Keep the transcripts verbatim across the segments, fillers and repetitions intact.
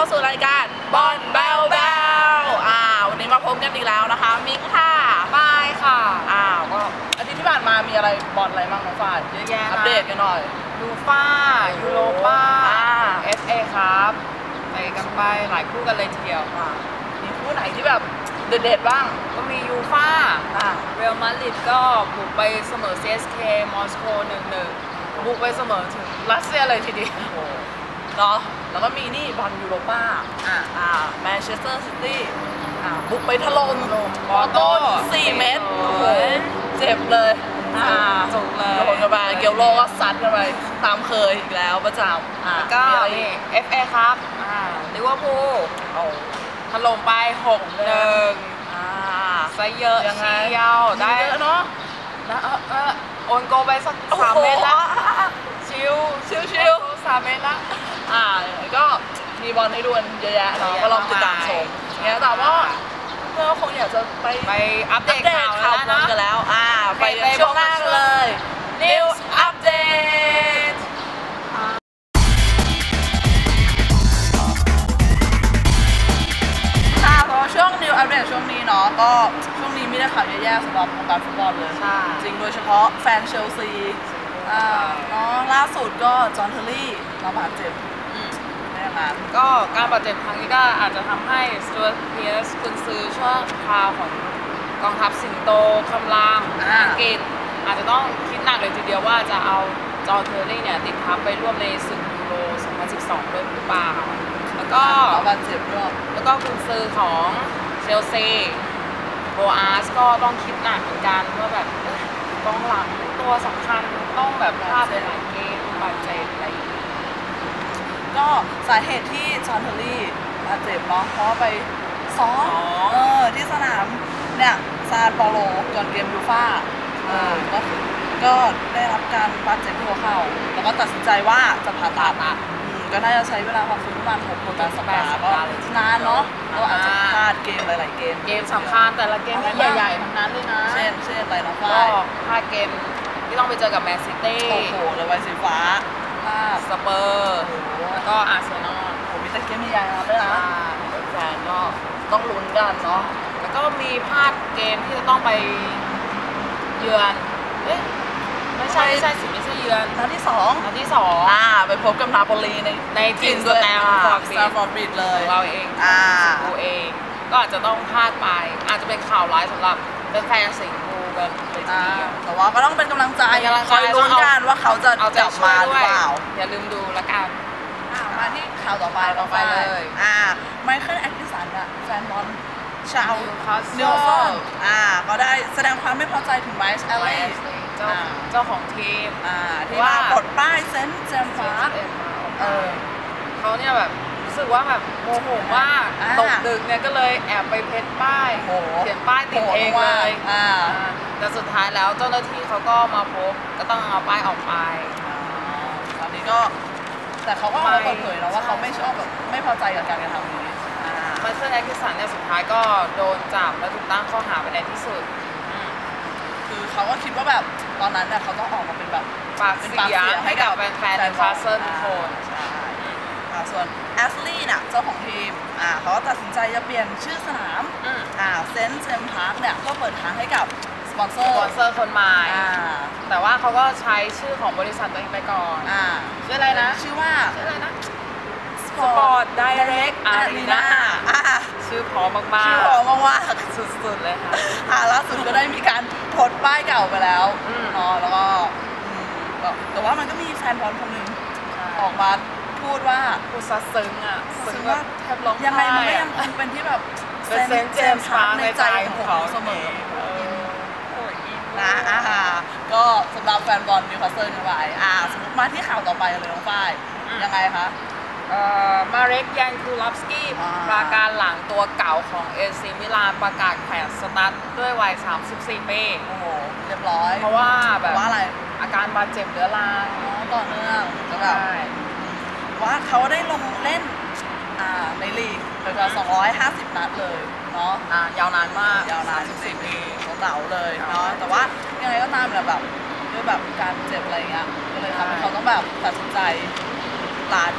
าสู่รายการบอลแบลแบลอ่าวันนี้มาพบกันอีกแล้วนะคะมิ้งค่ะป้ายค่ะอ้าวก็อาทิตย์ที่ผ่านมามีอะไรบอลอะไรบ้างน้องฝ้ายเยอะแยะอัปเดตกันหน่อยยูฟ่ายูโรป้าเอฟเอครับไปกันไปหลายคู่กันเลยทีเดียวมีคู่ไหนที่แบบเด็ดๆบ้างก็มียูฟ่าเรอัลมาดริดก็บุกไปเสมอ ซี เอส เค มอสโก หนึ่งหนึ่งบุกไปเสมอถึงรัสเซียเลยทีเดียวเนาะแล้วก็มีนี่บอลยูโรป้าอ่าอ่าแมนเชสเตอร์ซิตี้อ่าบุกไปถล่มบอโต้สี่เมตรโอ้ยเจ็บเลยอ่าจุกเลยโดนกันไปเกลโลก็ซัดกันไปตามเคยอีกแล้วประจำอ่าก็นี่ เอฟ เอ ครับอ่าลิเวอร์พูลโอ้ถล่มไป หกหนึ่ง อ่าซะเยอะเชียวได้เยอะเนาะนะเออเออโอนโกไปสักสามเมตรละชิวชิวชิวสามเมตรละอ่าก็มีบอลให้ดูเยอะแยะเนาะก็ลองติดตามชมเนี่ยแต่ว่าเพื่อคงอยากจะไปไปอัปเดตข่าวบอลกันแล้วอ่าไปช่วงหน้าเลย News Update ค่ะเพราะช่วง News Update ช่วงนี้เนาะก็ช่วงนี้มีแต่ข่าวแย่ๆสำหรับวงการฟุตบอลเลยจริงโดยเฉพาะแฟนเชลซีอ่าเนาะล่าสุดก็จอห์น เทอร์รี่มาบาดเจ็บในงานก็การบาดเจ็บครั้งนี้ก็อาจจะทำให้สตูดเพียสกุนซือชั่วคราวของกองทัพสิงโตคำรามอังกฤษอาจจะต้องคิดหนักเลยทีเดียวว่าจะเอาจอห์น เทอร์รี่เนี่ยติดทัพไปร่วมในศึกยูโร สองพันสิบสอง ด้วยหรือเปล่าแล้วก็บาดเจ็บด้วยแล้วก็กุนซือของเชลซีโบอาสก็ต้องคิดหนักเหมือนกันว่าแบบกองหลังตัวสำคัญต้องแบบพลาดหลายเกมบาดเจ็บอะไรอย่างนี้ก็สาเหตุที่จอห์น เทอร์รี่บาดเจ็บเนาะเพราะไปซ้อมเออที่สนามเนี่ยซานเปาโลก่อนเกมยูฟ่าเออก็ก็ได้รับการบาดเจ็บที่หัวเข่าแล้วก็ตัดสินใจว่าจะผ่าตัดก็น่าจะใช้เวลาพักฟื้นประมาณหกถึงสัปดาห์ก็นานเนาะก็อาจจะพลาดเกมหลายๆเกมเกมสำคัญแต่ละเกมใหญ่ๆทั้งนั้นเลยนะเช่นเช่นอะไรน้องฝ้าก็ยพลาดเกมที่ต้องไปเจอกับแมนซิตี้โอ้โหเลยไวสีฟ้าพลาดสเปอร์แล้วก็อาร์เซนอลโอ้มีแต่เกมใหญ่ๆด้วยนะแฟนก็ต้องลุ้นกันเนาะแล้วก็มีพลาดเกมที่จะต้องไปเยือนเอ๊ะไม่ใช่ไม่ใช่สิไม่ใช่เยือนนัดที่สองนัดที่สองอ่าไปพบกับนาโปลีในในทีมสแตมฟอร์ดบริดเลยเราเองอ่าเราเองก็อาจจะต้องพลาดไปอาจจะเป็นข่าวร้ายสำหรับแฟนสิงห์บูกันเลยทีเดียวแต่ว่าก็ต้องเป็นกำลังใจคอยลุ้นกันว่าเขาจะกลับมาหรือเปล่าอย่าลืมดูละกันมาที่ข่าวต่อไปต่อไปเลยอ่าไมเคิลแอคคิสันอะแฟนบอลชาวนิวคาสเซิลอ่าก็ได้แสดงความไม่พอใจถึงไมค์แอลลี่เจ้าเจ้าของทีมอ่าที่มาปลดป้ายเซนต์เจมส์พาร์คเออเขาเนี่ยแบบรู้สึกว่าแบบโมโหมากตกดึกเนี่ยก็เลยแอบไปเพ้นป้ายเขียนป้ายติดเองเลยแต่สุดท้ายแล้วเจ้าหน้าที่เขาก็มาพบก็ต้องเอาป้ายออกไปตอนนี้ก็แต่เขาก็มาเปิดเผยแล้วว่าเขาไม่ชอบแบบไม่พอใจกับการกระทำนี้ไมเคิลแอคคิสันเนี่ยสุดท้ายก็โดนจับและถูกตั้งข้อหาไปในที่สุดคือเขาก็คิดว่าแบบตอนนั้นเนี่ยเขาต้องออกมาเป็นแบบปากเสียให้กับแฟนๆนิวคาสเซิลทุกคนใช่ส่วนแอชลีย์เนี่ยเจ้าของทีมอ่าเขาก็ตัดสินใจจะเปลี่ยนชื่อสนามอ่าเซนต์เจมส์พาร์คเนี่ยก็เปิดทางให้กับสปอนเซอร์สปอนเซอร์คนใหม่แต่ว่าเขาก็ใช้ชื่อของบริษัทตัวเองไปก่อนอ่าชื่ออะไรนะชื่อว่าชื่ออะไรนะสปอร์ตไดเรกอารีนาชื่อพอมากๆชื่อพอมากๆสุดๆเลยค่ะอ่าล่าสุดก็ได้มีการปลดป้ายเก่าไปแล้วเนาะแล้วก็แต่ว่ามันก็มีแฟนบอลคนหนึ่งออกมาพูดว่าพูดซัดซึ้งอ่ะซึ้งว่าแทบร้องไห้ยังไงมันก็ยังคงเป็นที่แบบเซนต์เจมส์พาร์คในใจของเขาเสมอนะอ่าก็สำหรับแฟนบอลนิวคาสเซิลกันไปอ่าสมมติมาที่ข่าวต่อไปเลยน้องฝ้ายยังไงคะมาเร็กยันคูลอฟสกี้ปราการหลังตัวเก่าของเอซีมิลานประกาศแขวนสตาร์ทด้วยวัยสามสิบสี่ปีโอ้โหเรียบร้อยเพราะว่าแบบว่าอะไรอาการบาดเจ็บเรื้อรังต่อเนื่องแล้วแบบว่าเขาได้ลงเล่นในลีกไปกว่าสองร้อยห้าสิบนัดเลยเนาะยาวนานมากยาวนานสิบสี่ปีเก่าเลยเนาะแต่ว่ายังไงก็ตามแหละแบบด้วยแบบการเจ็บอะไรเงี้ยก็เลยทำให้เขาต้องแบบตัดสินใจลาทีม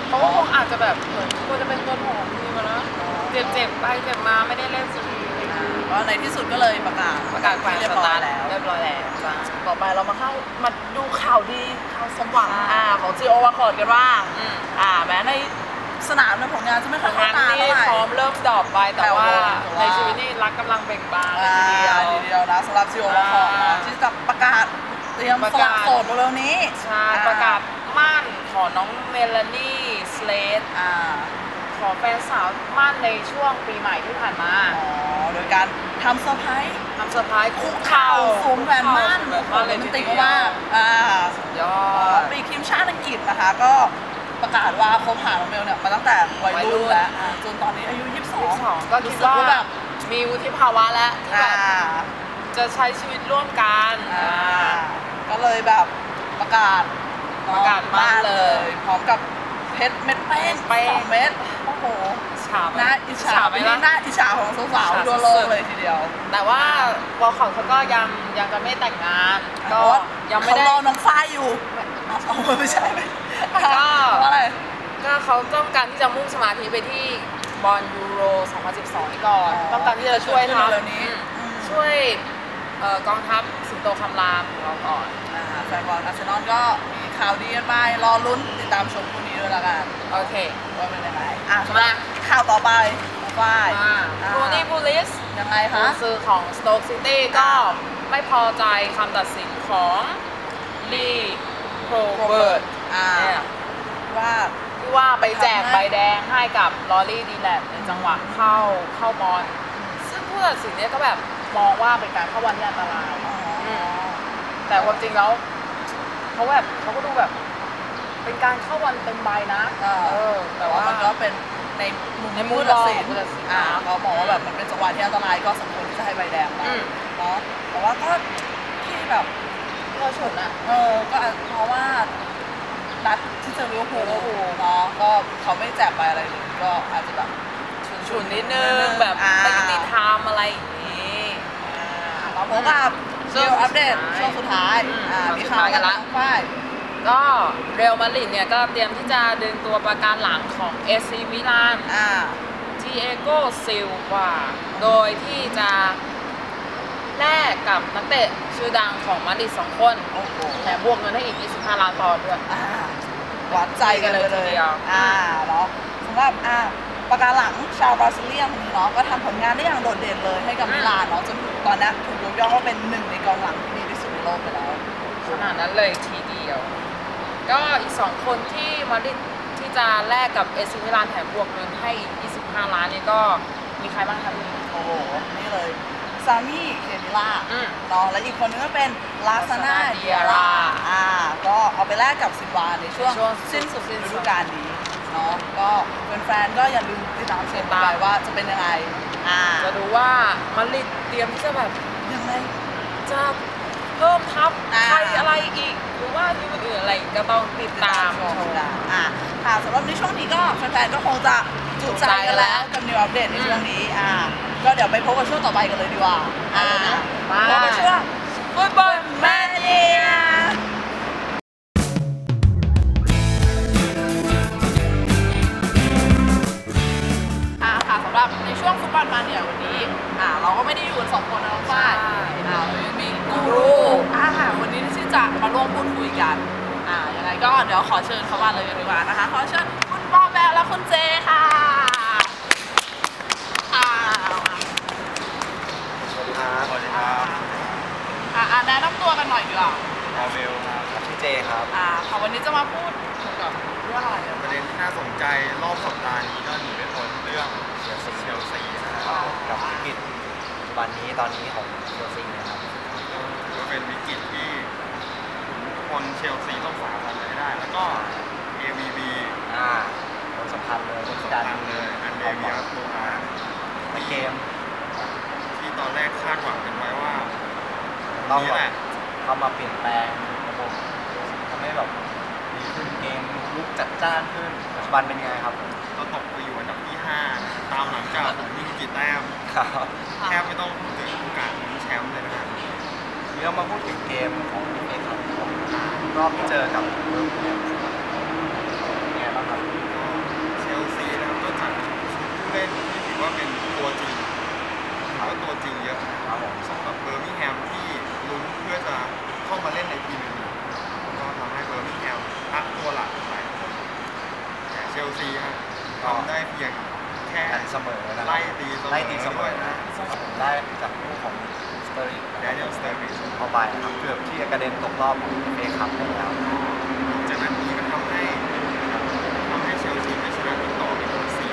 เขาก็คงอาจจะแบบเหมือนควรจะเป็นตัวถ่วงทีมนะเจ็บเจ็บไปเจ็บมาไม่ได้เล่นสักทีก็ในที่สุดก็เลยประกาศประกาศแขวนเรียบสร้อตาย ร์ทแล้วเรียบร้อยแล้วจ้าต่อไปเรามาเข้ามาดูข่าวดีข่าวสมหวังอ่าของจีโอวาคอร์ดกันว่าอ่าแม้ในสนามในผลงานจะไม่ค่อยเข้าตาเท่าไหร่พร้อมเริ่มดรอปไปแต่ว่าในชีวิตนี่รักกำลังเบ่งบานเลยทีเดียวทีเดียวนะสำหรับจีโอวาคอร์ดนะที่จะประกาศเตรียมสละโสดเร็วๆนี้ใช่ประกาศมั่นขอน้องเมลานี่สเลดขอแฟนสาวมั่นในช่วงปีใหม่ที่ผ่านมาอ๋อโดยการทำเซอร์ไพรส์ทำเซอร์ไพรส์คุกเข่าสวมแหวนมั่นโรแมนติกมากอ่ายอดปีทีมชาติอังกฤษนะคะก็ประกาศว่าคบหาน้องเมลเนี่ยมาตั้งแต่วัยรุ่นแล้วจนตอนนี้อายุยี่สิบสองก็คิดว่าแบบมีวุฒิภาวะแล้วที่แบบจะใช้ชีวิตร่วมกันก็เลยแบบประกาศประกาศมาเลยพร้อมกับเพชรเม็ดแป้งสองเม็ดโอ้โหน่าอิจฉาไม่ได้น่าอิจฉาของสาวๆทั่วโลกเลยทีเดียวแต่ว่าวอลคอตเขาก็ยังยังจะไม่แต่งงานก็ยังไม่ได้เขารอน้องฝ้ายอยู่ไม่ใช่ก็อะไรก็เขาต้องการที่จะมุ่งสมาธิไปที่บอลยูโรสองพันสิบสองนี้ก่อนต้องการที่จะช่วยทัพช่วยกองทัพสิงโตคำรามของเราก่อนแฟนบอลอาร์เซนอลก็มีข่าวดีกันไปรอลุ้นติดตามชมคู่นี้ด้วยละกันโอเคว่าเป็นยังไงอ่ะมาข่าวต่อไปฝ่ายโรนี่บูลิสยังไงคะซื้อของสโต๊กซิตี้ก็ไม่พอใจคำตัดสินของลีโรเบิร์ตว่าที่ว่าไปแจกใบแดงให้กับลอรี่ดีแลนด์ในจังหวะเข้าเข้าบอลซึ่งผู้ตัดสินเนี่ยก็แบบมองว่าเป็นการเข้าบอลที่อันตรายแต่ความจริงแล้วเขาแบบเขาก็ดูแบบเป็นการเข้าบอลเต็มใบนะเออแต่ว่ามันก็เป็นในมุมในมุมตัดสินอ่าเขาบอกว่าแบบมันเป็นจังหวะที่อันตรายก็สมควรที่จะให้ใบแดงมาเนาะแต่ว่าก็ที่แบบเราฉุนอ่ะเออก็เพราะว่านัดที่เจอลิเวอร์พูลเนาะก็เขาไม่แจกไปอะไรเลยก็อาจจะแบบฉุนนิดนึงแบบไม่ยุติธรรมอะไรอย่างนี้เราพบกับเดี๋ยวอัปเดตช่วงสุดท้ายมีข่าวกันละฝ่ายก็เรอัลมาดริดเนี่ยก็เตรียมที่จะดึงตัวประกันหลังของเอซีมิลานจีเอโกซิลวาโดยที่จะแลกกับนักเตะชื่อดังของมาดริดสองคนแถมบวกเงินให้อีกยี่สิบห้าล้านปอนด์ด้วยวัดใจกันเลยเลยอ่าเนาะสำหรับอ่าประการหลังชาวบราซิเลียนคนนี้เนาะก็ทำผลงานได้อย่างโดดเด่นเลยให้กับมิลานเนาะจนถึงตอนนี้ถูกยกย่องว่าเป็นหนึ่งในกองหลังที่ดีที่สุดในโลกไปแล้วขนาดนั้นเลยทีเดียวก็อีกสองคนที่มาดริดที่จะแลกกับเอซิมิลานแถมบวกเงินให้อีกยี่สิบห้าล้านนี่ก็มีใครบ้างครับพี่โอ้โหนี่เลยซามี่เคมิล่าเนาะและอีกคนนึงก็เป็นลาซาน่าเดียร่าอ่าก็เอาไปแลกกับซินวาในช่วงสิ้นสุดฤดูกาลนี้เนาะก็แฟนๆก็อย่าลืมติดตามเชียร์ไปว่าจะเป็นยังไงอ่าจะดูว่ามาดริดเตรียมที่จะแบบยังไงจะเพิ่มทัพใครอะไรอีกหรือว่าทีมอื่นอะไรก็ต้องติดตามชมอ่าค่ะสำหรับในช่วงนี้ก็แฟนๆก็คงจะจุใจกันแล้วกับนิวอัปเดตในช่วงนี้อ่าก็เดี๋ยวไปพบกับช่วงต่อไปกันเลยดีกว่าอ่าพบกับช่วงฟุตบอลแมเนียอ่าค่ะสำหรับในช่วงฟุตบอลมาเนี่ยวันนี้อ่าเราก็ไม่ได้อยู่กันสองคนนะน้องฝ้ายอ่ามีกูรูอ่าวันนี้ที่จะมาร่วมพูดคุยกันอ่ายังไงก็เดี๋ยวขอเชิญเขามาเลยกันดีกว่านะคะขอเชิญคุณปอแบลและคุณเจค่ะอ่าสวัสดีครับสวัสดีครับอ่าแนะนำตัวกันหน่อยดีกว่าพาเวลครับชื่อเจครับอ่าค่ะวันนี้จะมาพูดเกี่ยวกับเรื่องอะไรประเด็นที่น่าสนใจรอบสัปดาห์นี้ก็หนีไม่พ้นเรื่องเชลซีเชลซีนะครับกับวิกฤตวันนี้ตอนนี้ของเชลซีนะครับก็เป็นวิกฤตที่คนเชลซีต้องฝ่าฟันให้ได้แล้วก็ เอ วี บี อ่าคนสำคัญเลยคนสำคัญเลยอันเดเวียโตมาในเกมที่ตอนแรกคาดหวังกันไว้ว่าต้องแหละเขามาเปลี่ยนแปลงระบบทำให้แบบดีขึ้นเกมลุกจัดจ้านขึ้นปัจจุบันเป็นยังไงครับก็ตกไปอยู่อันดับที่ห้าตามหลังจากผมมีกี่แต้มแทบไม่ต้องพูดถึงการลุ้นแชมป์เลยนะครับเดี๋ยวมาพูดถึงเกมของทีมเอครับรอบที่เจอกับเวิร์กเนี่ยไงบ้างครับก็ตัวจริงเยอะครับผมสำหรับเบอร์มิงแฮมที่ลุ้นเพื่อจะเข้ามาเล่นในทีมนี้ก็ทำให้เบอร์มิงแฮมพักตัวหลักไปแต่เชลซีครับทำได้เพียงแค่เสมอไล่ตีไล่ตีเสมอนะได้จากผู้ของสเตอร์ริงได้เดี๋ยวสเตอร์ริงเข้าไปนะครับเกือบที่จะกระเด็นตกรอบเอฟเอคัพไปแล้วจากนั้นนี้ก็ทำให้ทำให้เชลซีไม่ชนะติดต่อเป็นคนสี่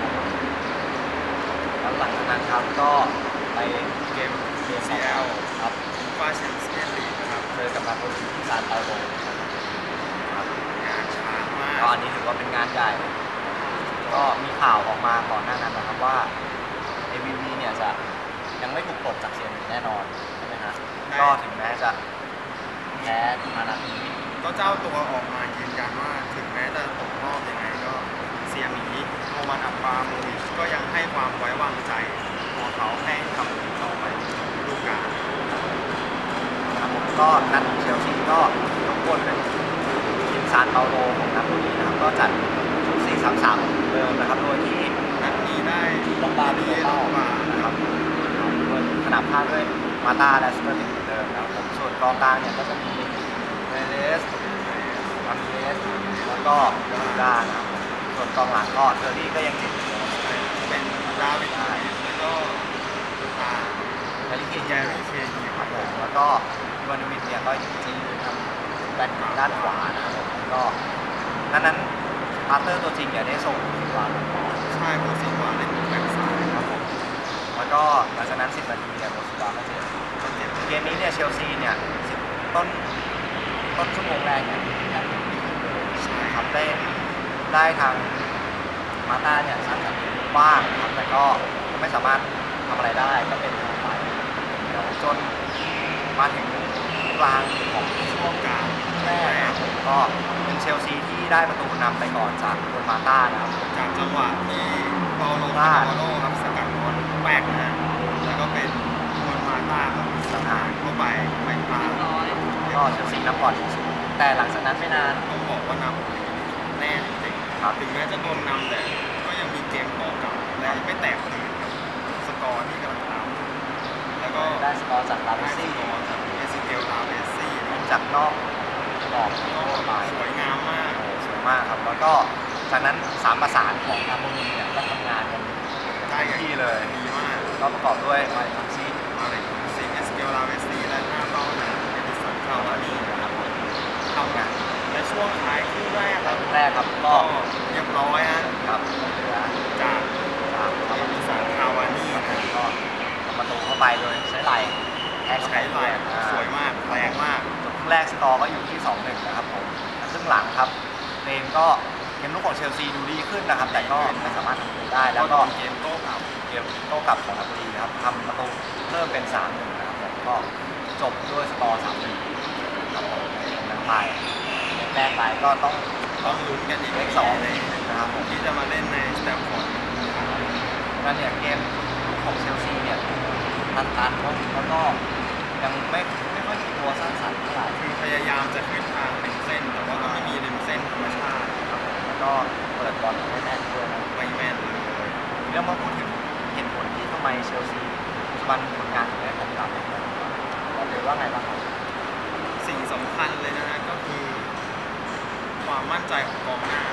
แล้วหลังจากนั้นครับก็ไปเกม ซี ซี แอล ครับฟาแชมเปี้ยนส์ลีกนะครับเจอกับนาโปลีที่ซานเปาโลครับงานช้ามากก็อันนี้ถือว่าเป็นงานใหญ่ก็มีข่าวออกมาก่อนหน้านั้นนะครับว่า เอ วี วี เนี่ยจะยังไม่ถูกปลดจากเซียนหนึ่งแน่นอนใช่ไหมฮะก็ถึงแม้จะแพ้มานัดนี้ก็เจ้าตัวออกมายืนยันว่าถึงแม้จะตกรอบยังไงก็เซียมีโรมันอับราโมวิชก็ยังให้ความไว้วางใจของเขาให้ทำทีมต่อไปฤดูกาลนะครับผมก็นัดเชลซีก็ทุกคนเป็นทีมซานเปาโลของนาโปลีนะครับก็จัดชุด สี่ สาม สาม เดิมนะครับโดยที่นัดนี้ได้ลงบาลีเล่ามานะครับด้วยขนาดผ้าด้วยมาตาและสเตอร์ลิงเหมือนเดิมนะครับผมส่วนกองกลางเนี่ยก็จะมีเรเดสอัมเรสแล้วก็ยูดานะครับส่วนกองหลังก็เทอร์รี่ก็ยังติดเป็นดาวิดแล้วก็แฮร์รี่เคนแฮร์รี่เคนครับผมแล้วก็ยูวานวินเนี่ยก็จริงๆทำแบ็คด้านขวานะครับผมก็นั้นนั้นพาร์เตอร์ตัวจริงเนี่ยได้ส่งสิบวันใช่โมซิวาเล่นแบ็คซ้ายครับผมแล้วก็หลังจากนั้นสิบนาทีเนี่ยโมซิวาก็เจ็บเกมนี้เนี่ยเชลซีเนี่ยต้นต้นชั่วโมงแรกเนี่ยใช่ครับได้ได้ทางมาต้าเนี่ยสร้างสรรค์บ้างครับแต่ก็ไม่สามารถทำอะไรได้ก็เป็นฝ่ายจนมาถึงกลางของช่วงกลางแรกก็เป็นเชลซีที่ได้ประตูนำไปก่อนจากโรมาต้านะครับจากจังหวะที่เปาโลมาโลครับสกัดบอลแปลกนะแล้วก็เป็นโรมาต้าครับสังหารเข้าไปไม่พลาดก็เชลซีนำก่อนแต่หลังจากนั้นไม่นานต้องบอกว่านำแน่จริงๆถึงแม้จะโดนนำแต่ก็ยังมีเกมต่อกลับและไม่แตกตื่นสกอร์ที่กำลังตามแล้วก็ได้สกอร์จากลาเวซี่จากเอซิเกลลาเวซี่จากนอกออกนอกสวยงามมากสวยมากครับแล้วก็จากนั้นสามประสานของนาโปลีเนี่ยก็ทำงานกันได้ที่เลยดีมากก็ประกอบด้วยมาริคัมซีมาริคัมซีเอซิเกลลาเวซี่และหน้าเป้าหน้าเอดิสันคาวานี่นะครับทำงานในช่วงท้ายครึ่งแรกครับแรกครับก็เรียบร้อยฮะครับจากจากเอดิสันคาวานี่ก็ประตูเข้าไปโดยใช้ไหล่แท็กใช้ไหล่สวยมากแรงมากจบครึ่งแรกสกอร์ก็อยู่ที่ สองหนึ่ง นะครับผมครึ่งหลังครับเกมก็เกมลุกของเชลซีดูดีขึ้นนะครับแต่ก็ไม่สามารถทำประตูได้แล้วก็เกมโต้กลับเกมโต้กลับของนาโปลีนะครับทำประตูเพิ่มเป็น สามหนึ่ง นะครับผมก็จบด้วยสกอร์ สามหนึ่ง ครับผมในไปแรกไปก็ต้องต้องลุ้นกันอีกเลขสองเลยนะครับผมที่จะมาเล่นในสแตมฟอร์ดนั่นเนี่ยเกมของเชลซีเนี่ยตันๆแล้วก็ยังไม่ไม่ค่อยมีตัวสร้างสรรค์เท่าไหร่คือพยายามจะขึ้นทางริมเส้นแต่ว่าก็ไม่มีริมเส้นธรรมชาติครับแล้วก็เปิดบอลไม่แม่นด้วยนะไม่แม่นเลยเรื่องมาพูดถึงเหตุผลที่ทำไมเชลซีปัจจุบันผลงานถึงได้ตกต่ำเราเรียกว่าไงบ้างครับสิ่งสำคัญเลยนะฮะก็คือความมั่นใจของกองหน้า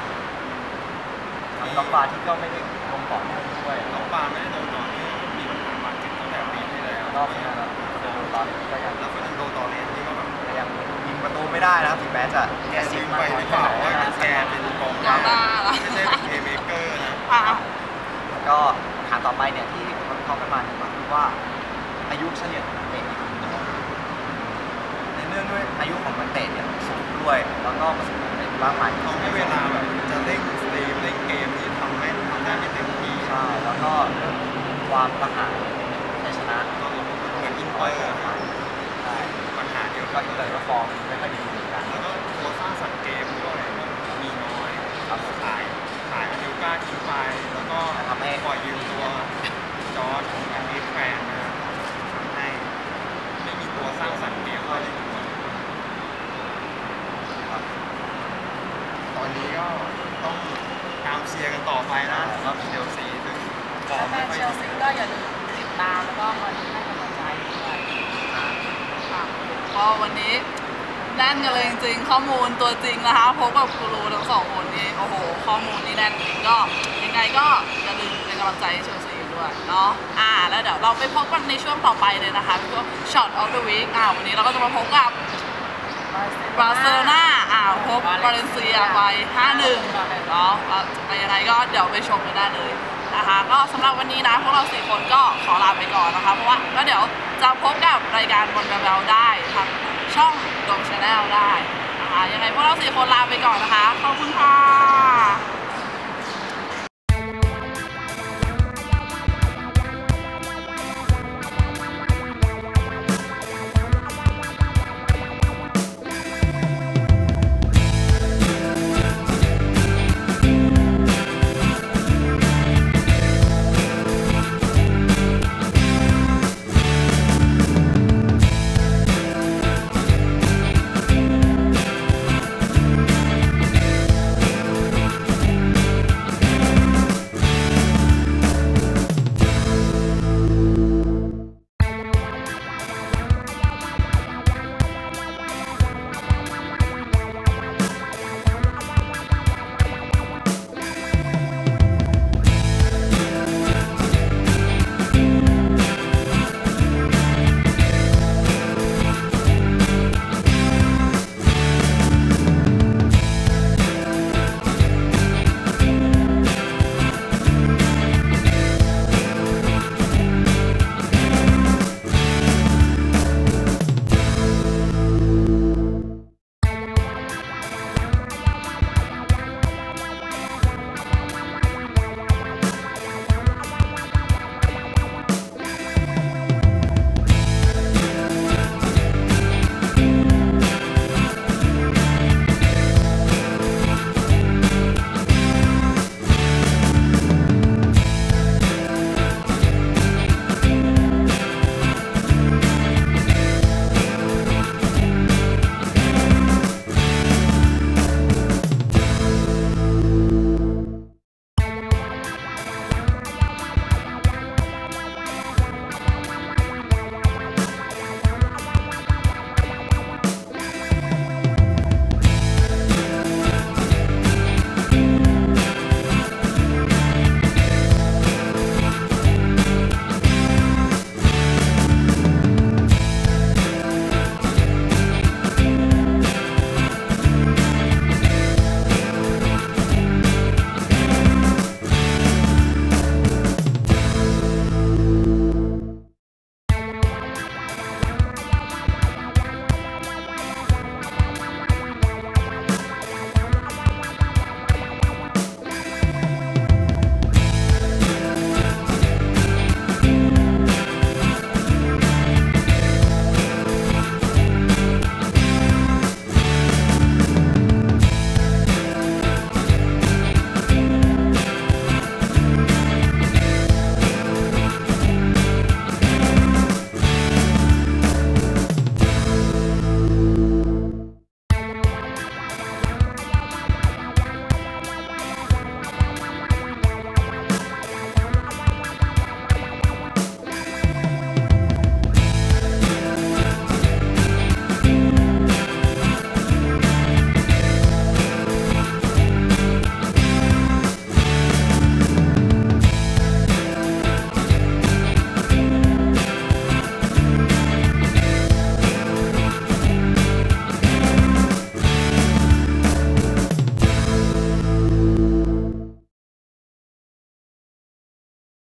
น้องปลาที่ก็ไม่ได้ลงต่อเนื่องด้วยน้องปลาไม่ได้ลงต่อเนื่องมีปัญหาบาดเจ็บตั้งแต่ปีที่แล้วรอบนี้นะครับตอนนี้ก็ยังแล้วก็ยังโดนต่อเนื่องที่ก็แบบยังยิงประตูไม่ได้นะครับถึงแม้จะแกซิมไปหรือเปล่าว่าแกเป็นกองหน้าไม่ใช่เป็นเพลย์เมเกอร์นะแล้วก็ฐานต่อไปเนี่ยที่คนเขากันมาเนี่ยก็คือว่าอายุเฉลี่ยของนักเตะในเรื่องด้วยอายุของนักเตะเนี่ยสูงด้วยแล้วก็ประสบการณ์ในบ้างไหมทำให้เวลาแบบจะเล่นสตรีมเล่นเกมที่ทำให้ทำได้ไม่เต็มที่ใช่แล้วก็ความกระหายในชนะก็เหมือนอินเตอร์ใช่ปัญหาเดียวก็อินเตอร์ก็ฟอร์มไม่ค่อยดีเหมือนกันแล้วก็ตัวสร้างสรรค์เกมด้วยมีน้อยครับขายขายอันดิวก้าทิ้งไปแล้วก็ทำให้ปล่อยยืมตัวจอร์จของแอนดี้แฟนนะทำให้ไม่มีตัวสร้างสรรค์เกมเท่าที่ควรตอนนี้ก็ต้องตามเชียร์กันต่อไปนะสำหรับเชลซีซึ่งฟอร์มไม่ค่อยดีก็อย่าลืมติดตามแล้วก็คอยให้กำลังใจด้วยค่ะก็วันนี้แน่นกันเลยจริงๆข้อมูลตัวจริงนะคะพบกับกูรูทั้งสองคนนี่โอ้โหข้อมูลนี่แน่นจริงก็ยังไงก็อย่าลืมเป็นกำลังใจให้เชลซีด้วยเนาะอ่าแล้วเดี๋ยวเราไปพบกันในช่วงต่อไปเลยนะคะเป็นช่วง Shot of the Week อ่าวันนี้เราก็จะมาพบกับบาร์เซโลนาอ่าพบบาเลนเซียไป ห้าหนึ่ง เนาะไปยังไงก็เดี๋ยวไปชมกันได้เลยนะคะก็สำหรับวันนี้นะพวกเราสี่คนก็ขอลาไปก่อนนะคะเพราะว่าก็เดี๋ยวจะพบกับรายการบนแบบเราได้ทางช่องดงชาแนลได้นะคะยังไงพวกเราสี่คนลาไปก่อนนะคะขอบคุณค่ะ